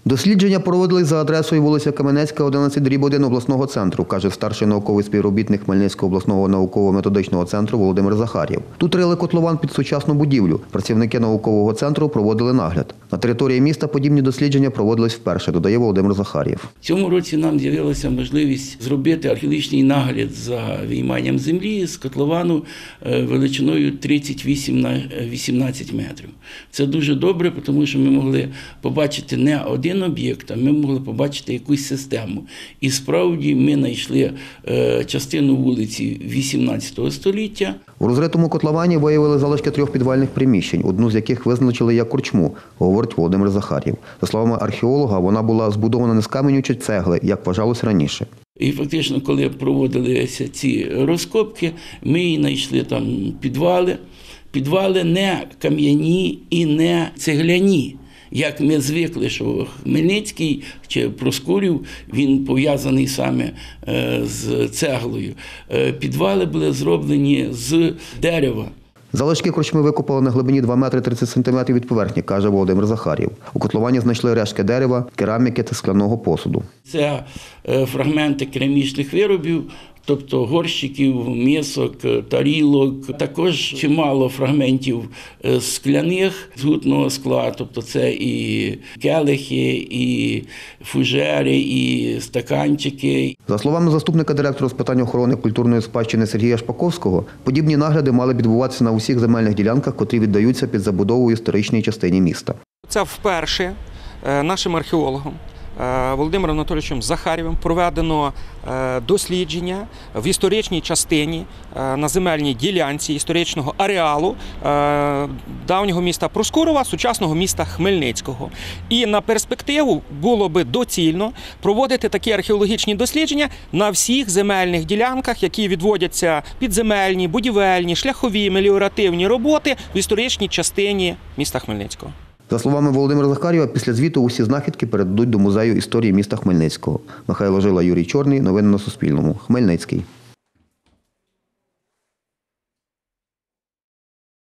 Дослідження проводились за адресою вулиця Кам'янецька, 11/1 обласного центру, каже старший науковий співробітник Хмельницького обласного науково-методичного центру Володимир Захар'єв. Тут рили котлован під сучасну будівлю. Працівники наукового центру проводили нагляд. На території міста подібні дослідження проводились вперше, додає Володимир Захар'єв. В цьому році нам з'явилася можливість зробити археологічний нагляд за вийманням землі з котловану величиною 38 на 18 метрів. Це дуже добре, тому що ми могли побачити не один об'єкт, а ми могли побачити якусь систему. І справді ми знайшли частину вулиці 18 століття. У розритому котловані виявили залишки 3 підвальних приміщень, одну з яких визначили як корчму, говорить Володимир Захар'єв. За словами археолога, вона була збудована не з каменю чи цегли, як вважалось раніше. І фактично, коли проводилися ці розкопки, ми знайшли там підвали. Підвали не кам'яні і не цегляні. Як ми звикли, що Хмельницький чи Проскурів, він пов'язаний саме з цеглою. Підвали були зроблені з дерева. Залишки корчми викопали на глибині 2 метри 30 сантиметрів від поверхні, каже Володимир Захар'єв. У котловані знайшли рештки дерева, кераміки та скляного посуду. Це фрагменти керамічних виробів, тобто горщиків, мисок, тарілок. Також чимало фрагментів скляних з гутного скла, тобто це і келихи, і фужери, і стаканчики. За словами заступника директора з питань охорони культурної спадщини Сергія Шпаковського, подібні нагляди мали відбуватися на усіх земельних ділянках, котрі віддаються під забудову в історичній частині міста. Це вперше нашим археологом Володимиром Анатолійовичем Захар'євим проведено дослідження в історичній частині на земельній ділянці історичного ареалу давнього міста Проскурова, сучасного міста Хмельницького. І на перспективу було би доцільно проводити такі археологічні дослідження на всіх земельних ділянках, які відводяться підземельні, будівельні, шляхові, меліоративні роботи в історичній частині міста Хмельницького. За словами Володимира Захар'єва, після звіту усі знахідки передадуть до Музею історії міста Хмельницького. Михайло Жила, Юрій Чорний. Новини на Суспільному. Хмельницький.